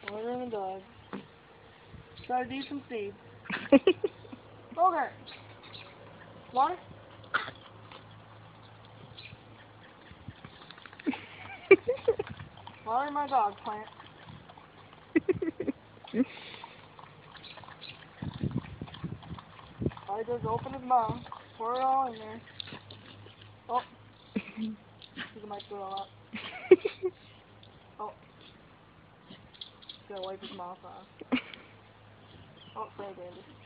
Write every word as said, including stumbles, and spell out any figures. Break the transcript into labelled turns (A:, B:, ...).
A: Ordering a dog. Gotta do some seeds. Bogart. Water? Water my dog plant. I just open his mouth, pour it all in there. Oh. He might throw up. Oh. Gotta wipe his mouth off. Oh, sorry, Dandi.